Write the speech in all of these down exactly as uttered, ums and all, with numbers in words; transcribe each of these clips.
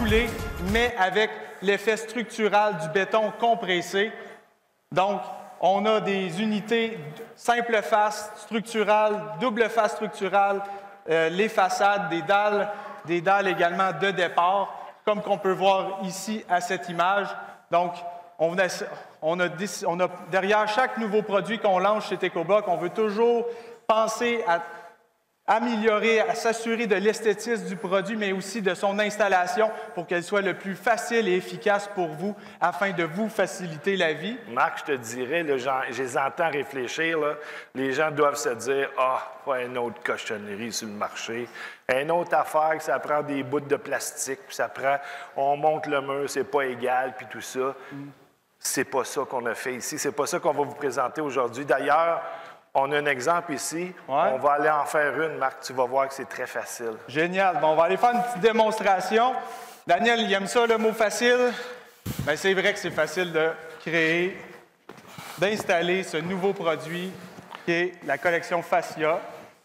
coulé, mais avec l'effet structural du béton compressé. Donc, on a des unités simple face structurale, double face structurale, euh, les façades, des dalles, des dalles également de départ, comme qu'on peut voir ici à cette image. Donc, on a, on a, on a derrière chaque nouveau produit qu'on lance chez Tecoboc, on veut toujours penser à améliorer, à s'assurer de l'esthétisme du produit, mais aussi de son installation pour qu'elle soit le plus facile et efficace pour vous afin de vous faciliter la vie. Marc, je te dirais, là, je les entends réfléchir, là, les gens doivent se dire « Ah, pas une autre cochonnerie sur le marché. Une autre affaire, que ça prend des bouts de plastique, puis ça prend, on monte le mur, c'est pas égal, puis tout ça. Mm. » C'est pas ça qu'on a fait ici. C'est pas ça qu'on va vous présenter aujourd'hui. D'ailleurs, on a un exemple ici. Ouais. On va aller en faire une, Marc. Tu vas voir que c'est très facile. Génial. Bon, on va aller faire une petite démonstration. Daniel, il aime ça, le mot facile. Bien, c'est vrai que c'est facile de créer, d'installer ce nouveau produit qui est la collection Fascia.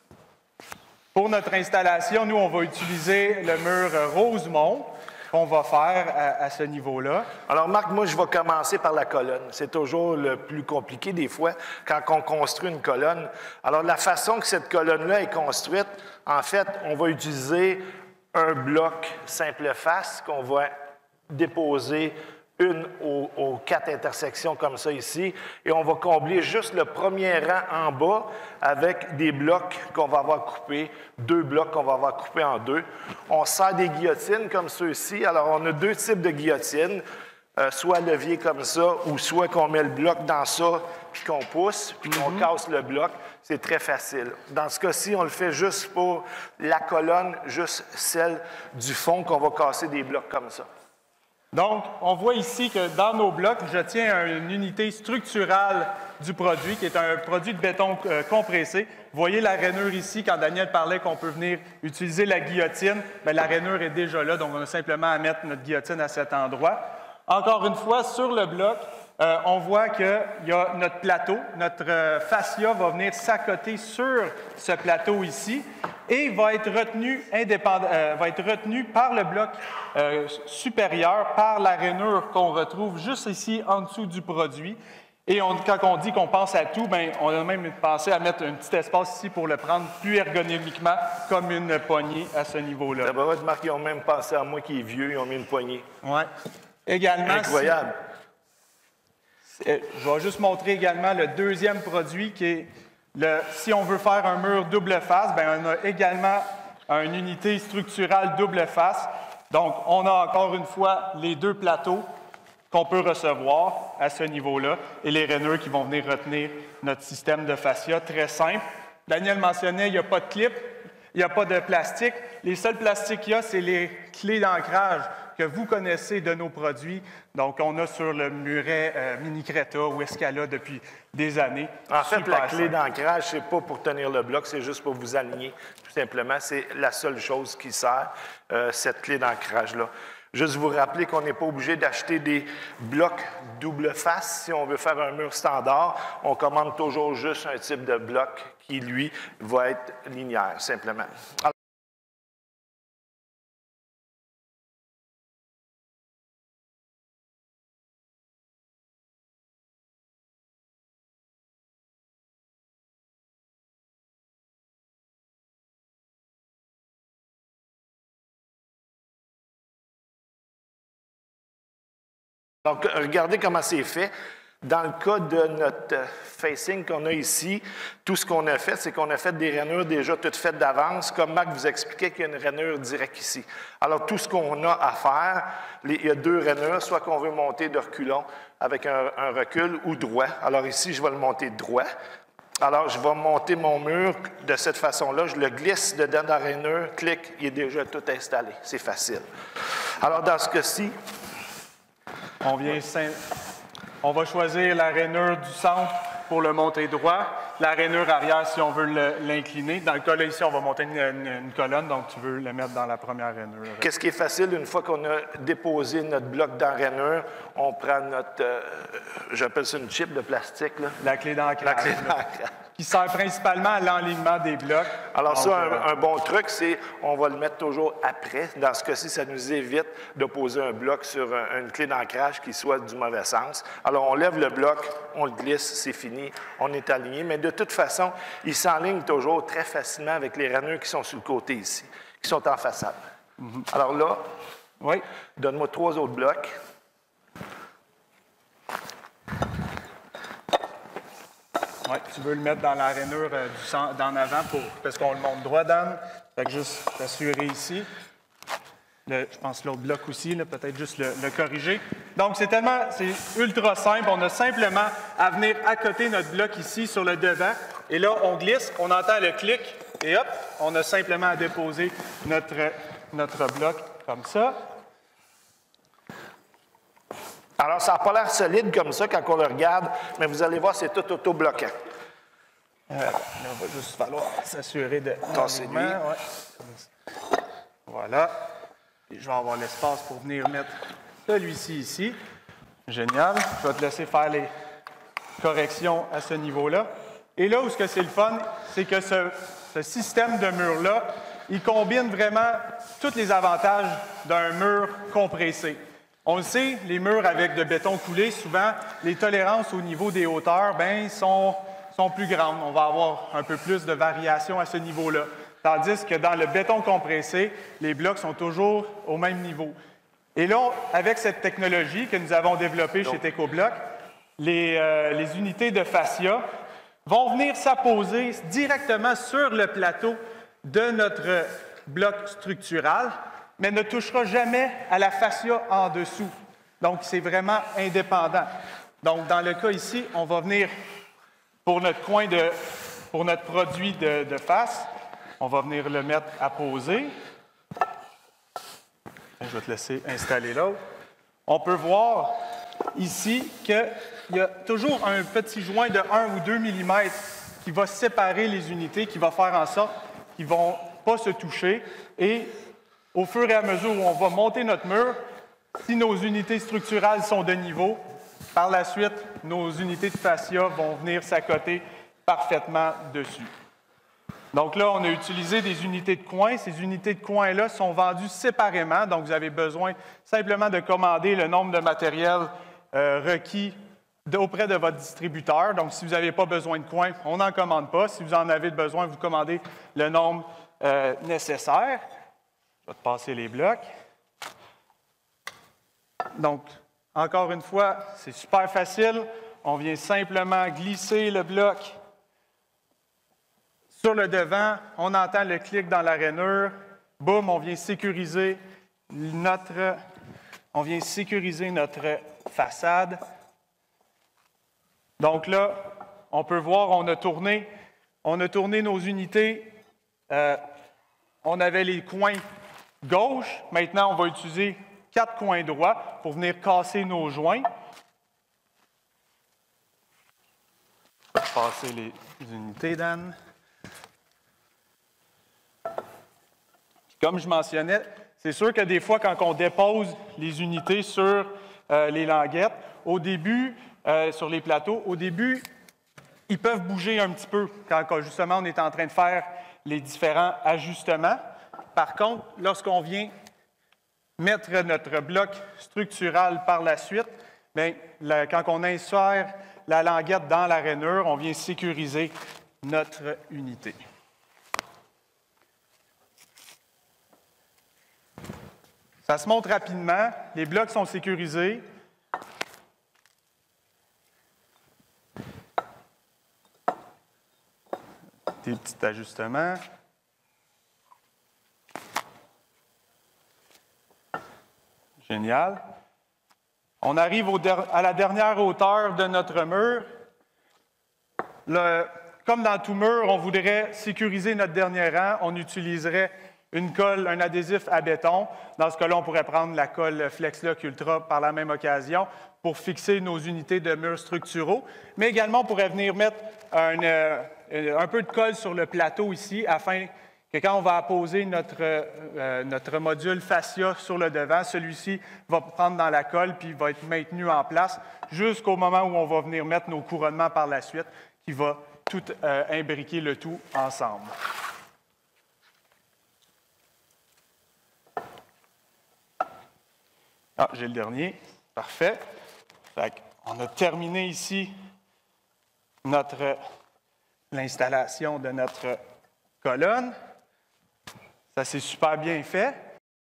Pour notre installation, nous, on va utiliser le mur Rosemont qu'on va faire à, à ce niveau-là. Alors, Marc, moi, je vais commencer par la colonne. C'est toujours le plus compliqué des fois quand on construit une colonne. Alors, la façon que cette colonne-là est construite, en fait, on va utiliser un bloc simple face qu'on va déposer une aux, aux quatre intersections comme ça ici, et on va combler juste le premier rang en bas avec des blocs qu'on va avoir coupés, deux blocs qu'on va avoir coupés en deux. On sert des guillotines comme ceux-ci. Alors, on a deux types de guillotines, euh, soit levier comme ça, ou soit qu'on met le bloc dans ça, puis qu'on pousse, puis qu'on mm-hmm. casse le bloc. C'est très facile. Dans ce cas-ci, on le fait juste pour la colonne, juste celle du fond qu'on va casser des blocs comme ça. Donc, on voit ici que dans nos blocs, je tiens une unité structurale du produit, qui est un produit de béton euh, compressé. Vous voyez la rainure ici, quand Daniel parlait qu'on peut venir utiliser la guillotine, bien, la rainure est déjà là, donc on a simplement à mettre notre guillotine à cet endroit. Encore une fois, sur le bloc, euh, on voit qu'il y a notre plateau. Notre euh, fascia va venir s'accoter sur ce plateau ici et va être retenu, indépendant, euh, va être retenu par le bloc euh, supérieur, par la rainure qu'on retrouve juste ici en dessous du produit. Et on, quand on dit qu'on pense à tout, bien, on a même pensé à mettre un petit espace ici pour le prendre plus ergonomiquement, comme une poignée à ce niveau-là. D'abord, Marc, ils ont même pensé à moi qui est vieux, ils ont mis une poignée. Oui. Également, incroyable. Si, je vais juste montrer également le deuxième produit qui est, le, si on veut faire un mur double face, bien, on a également une unité structurale double face. Donc, on a encore une fois les deux plateaux qu'on peut recevoir à ce niveau-là et les rainures qui vont venir retenir notre système de fascia très simple. Daniel mentionnait, il n'y a pas de clip, il n'y a pas de plastique. Les seuls plastiques qu'il y a, c'est les clés d'ancrage que vous connaissez de nos produits. Donc, on a sur le muret euh, Mini Creta ou Escala depuis des années. En fait, la clé d'ancrage, ce n'est pas pour tenir le bloc, c'est juste pour vous aligner. Tout simplement, c'est la seule chose qui sert, euh, cette clé d'ancrage-là. Juste vous rappeler qu'on n'est pas obligé d'acheter des blocs double face. Si on veut faire un mur standard, on commande toujours juste un type de bloc qui, lui, va être linéaire, simplement. Alors, Donc, regardez comment c'est fait. Dans le cas de notre facing qu'on a ici, tout ce qu'on a fait, c'est qu'on a fait des rainures déjà toutes faites d'avance, comme Marc vous expliquait qu'il y a une rainure directe ici. Alors, tout ce qu'on a à faire, les, il y a deux rainures, soit qu'on veut monter de reculons avec un, un recul ou droit. Alors ici, je vais le monter droit. Alors, je vais monter mon mur de cette façon-là. Je le glisse dedans dans la rainure, clic, il est déjà tout installé. C'est facile. Alors, dans ce cas-ci, On, vient, on va choisir la rainure du centre pour le monter droit, la rainure arrière si on veut l'incliner. Dans le cas là, ici, on va monter une, une, une colonne, donc tu veux le mettre dans la première rainure. Qu'est-ce qui est facile, une fois qu'on a déposé notre bloc dans la rainure, on prend notre, euh, j'appelle ça une chip de plastique. Là. La clé d'ancrage. La clé d'ancrage. Qui sert principalement à l'enlignement des blocs. Alors Donc, ça, euh, un, un bon truc, c'est on va le mettre toujours après. Dans ce cas-ci, ça nous évite de poser un bloc sur un, une clé d'ancrage qui soit du mauvais sens. Alors, on lève le bloc, on le glisse, c'est fini, on est aligné. Mais de toute façon, il s'enligne toujours très facilement avec les ranures qui sont sur le côté ici, qui sont en façade. Mm-hmm. Alors là, oui. Donne-moi trois autres blocs. Oui, tu veux le mettre dans la rainure euh, du centre, d'en avant pour, parce qu'on le monte droit, Dan. Fait que juste t'assurer ici. Le, je pense l'autre bloc aussi, peut-être juste le, le corriger. Donc, c'est tellement, c'est ultra simple. On a simplement à venir accoter notre bloc ici sur le devant. Et là, on glisse, on entend le clic et hop, on a simplement à déposer notre, notre bloc comme ça. Alors, ça n'a pas l'air solide comme ça quand on le regarde, mais vous allez voir, c'est tout auto-bloquant. Euh, là, il va juste falloir s'assurer de... Tasser lui. Ouais. Voilà. Et je vais avoir l'espace pour venir mettre celui-ci ici. Génial. Je vais te laisser faire les corrections à ce niveau-là. Et là où ce que c'est le fun, c'est que ce, ce système de mur-là, il combine vraiment tous les avantages d'un mur compressé. On le sait, les murs avec de béton coulé, souvent, les tolérances au niveau des hauteurs, bien, sont, sont plus grandes. On va avoir un peu plus de variation à ce niveau-là. Tandis que dans le béton compressé, les blocs sont toujours au même niveau. Et là, avec cette technologie que nous avons développée chez TecoBloc, les, euh, les unités de fascia vont venir s'apposer directement sur le plateau de notre bloc structural, mais ne touchera jamais à la fascia en dessous. Donc, c'est vraiment indépendant. Donc, dans le cas ici, on va venir, pour notre coin de, pour notre produit de, de face, on va venir le mettre à poser. Je vais te laisser installer l'autre. On peut voir ici qu'il y a toujours un petit joint de un ou deux millimètres qui va séparer les unités, qui va faire en sorte qu'ils ne vont pas se toucher. Et au fur et à mesure où on va monter notre mur, si nos unités structurales sont de niveau, par la suite, nos unités de fascia vont venir s'accoter parfaitement dessus. Donc là, on a utilisé des unités de coin. Ces unités de coin-là sont vendues séparément, donc vous avez besoin simplement de commander le nombre de matériel euh, requis de, auprès de votre distributeur. Donc, si vous n'avez pas besoin de coin, on n'en commande pas. Si vous en avez besoin, vous commandez le nombre euh, nécessaire. Je vais te passer les blocs. Donc, encore une fois, c'est super facile. On vient simplement glisser le bloc sur le devant. On entend le clic dans la rainure. Boum, on vient sécuriser notre, on vient sécuriser notre façade. Donc là, on peut voir, on a tourné, on a tourné nos unités. Euh, on avait les coins gauche. Maintenant, on va utiliser quatre coins droits pour venir casser nos joints. Je vais passer les unités, Dan. Comme je mentionnais, c'est sûr que des fois, quand on dépose les unités sur euh, les languettes, au début, euh, sur les plateaux, au début, ils peuvent bouger un petit peu quand, quand justement on est en train de faire les différents ajustements. Par contre, lorsqu'on vient mettre notre bloc structural par la suite, bien, la, quand on insère la languette dans la rainure, on vient sécuriser notre unité. Ça se montre rapidement. Les blocs sont sécurisés. Des petits ajustements. Génial. On arrive au der- à la dernière hauteur de notre mur. Le, comme dans tout mur, on voudrait sécuriser notre dernier rang. On utiliserait une colle, un adhésif à béton. Dans ce cas-là, on pourrait prendre la colle FlexLock Ultra par la même occasion pour fixer nos unités de murs structuraux. Mais également, on pourrait venir mettre un, euh, un peu de colle sur le plateau ici afin que quand on va apposer notre, euh, notre module fascia sur le devant, celui-ci va prendre dans la colle puis va être maintenu en place jusqu'au moment où on va venir mettre nos couronnements par la suite qui va tout euh, imbriquer le tout ensemble. Ah, j'ai le dernier. Parfait. Fait on a terminé ici notre l'installation de notre colonne. Ça s'est super bien fait.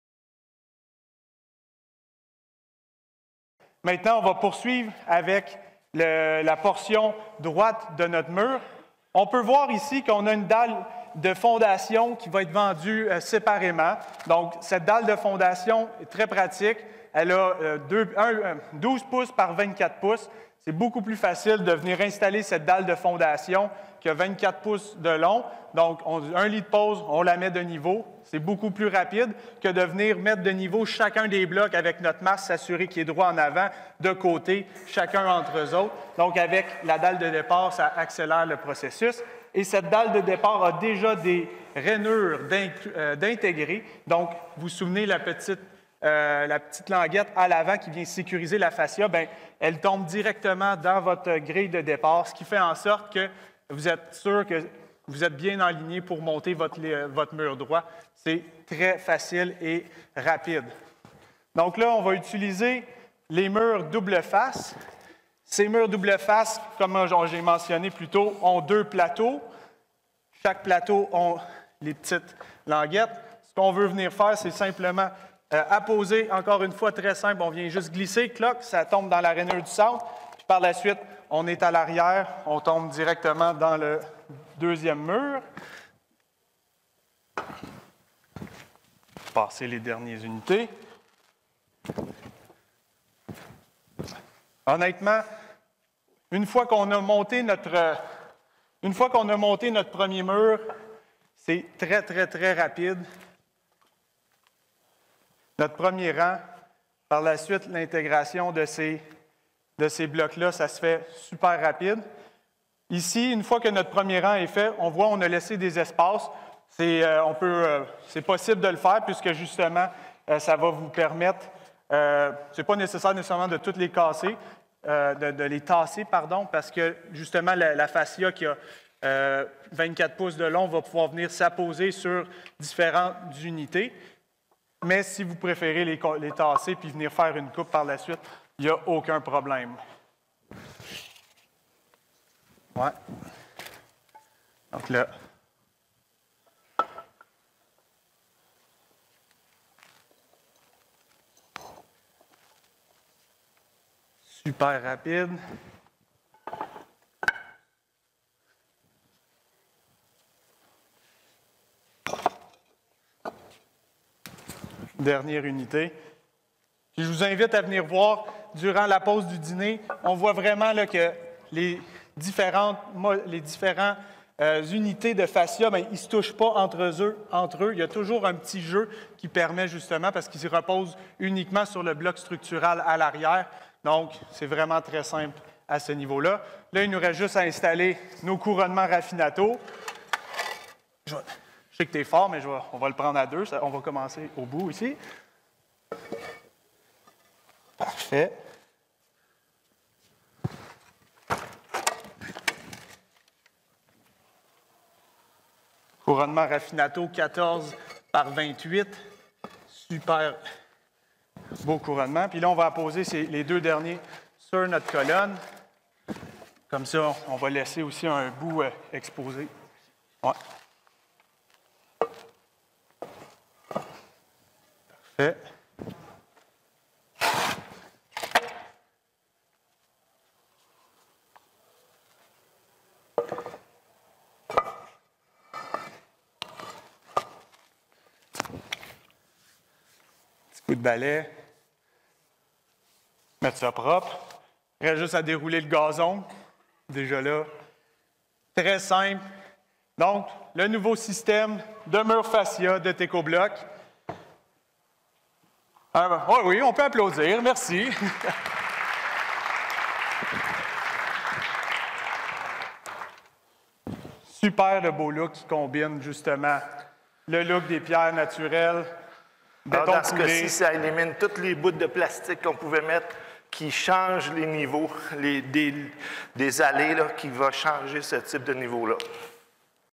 Maintenant, on va poursuivre avec le, la portion droite de notre mur. On peut voir ici qu'on a une dalle de fondation qui va être vendue euh, séparément. Donc, cette dalle de fondation est très pratique. Elle a euh, deux, un, euh, douze pouces par vingt-quatre pouces. C'est beaucoup plus facile de venir installer cette dalle de fondation qui a vingt-quatre pouces de long. Donc, on, un lit de pause, on la met de niveau. C'est beaucoup plus rapide que de venir mettre de niveau chacun des blocs avec notre masse, s'assurer qu'il est droit en avant, de côté, chacun entre eux autres. Donc, avec la dalle de départ, ça accélère le processus. Et cette dalle de départ a déjà des rainures d'intégrer. Donc, vous vous souvenez la petite, euh, la petite languette à l'avant qui vient sécuriser la fascia, bien, elle tombe directement dans votre grille de départ, ce qui fait en sorte que vous êtes sûr que vous êtes bien aligné pour monter votre, votre mur droit. C'est très facile et rapide. Donc là, on va utiliser les murs double face. Ces murs double face, comme j'ai mentionné plus tôt, ont deux plateaux. Chaque plateau a les petites languettes. Ce qu'on veut venir faire, c'est simplement euh, apposer, encore une fois, très simple. On vient juste glisser, cloc, ça tombe dans la rainure du centre. Puis par la suite, on est à l'arrière, on tombe directement dans le deuxième mur. Passer les dernières unités. Honnêtement, une fois qu'on a monté notre, une fois qu'on a monté notre premier mur, c'est très, très, très rapide. Notre premier rang, par la suite, l'intégration de ces, de ces blocs-là, ça se fait super rapide. Ici, une fois que notre premier rang est fait, on voit qu'on a laissé des espaces. C'est, euh, on peut, euh, c'est possible de le faire puisque, justement, euh, ça va vous permettre, euh, ce n'est pas nécessaire nécessairement de toutes les casser, euh, de, de les tasser, pardon, parce que, justement, la, la fascia qui a euh, vingt-quatre pouces de long va pouvoir venir s'apposer sur différentes unités. Mais si vous préférez les, les tasser puis venir faire une coupe par la suite, il n'y a aucun problème. Ouais. Donc là, super rapide. Dernière unité. Puis je vous invite à venir voir durant la pause du dîner. On voit vraiment là, que les différentes, les différentes euh, unités de fascia, bien, ils ne se touchent pas entre eux, entre eux. Il y a toujours un petit jeu qui permet justement, parce qu'ils se reposent uniquement sur le bloc structural à l'arrière. Donc, c'est vraiment très simple à ce niveau-là. Là, il nous reste juste à installer nos couronnements raffinato. Je, je sais que tu es fort, mais je vais, on va le prendre à deux. Ça, on va commencer au bout ici. Parfait. Couronnement raffinato quatorze par vingt-huit. Super beau couronnement. Puis là, on va apposer ces, les deux derniers sur notre colonne. Comme ça, on va laisser aussi un bout euh, exposé. Ouais. Parfait. Coup de balai, mettre ça propre. Il reste juste à dérouler le gazon. Déjà là, très simple. Donc, le nouveau système de mur fascia de Tecobloc. Ah, oh oui, on peut applaudir. Merci. Super le beau look qui combine justement le look des pierres naturelles. Alors, dans ce cas-ci, ça élimine toutes les bouts de plastique qu'on pouvait mettre qui changent les niveaux, les, des, des allées là, qui vont changer ce type de niveau-là.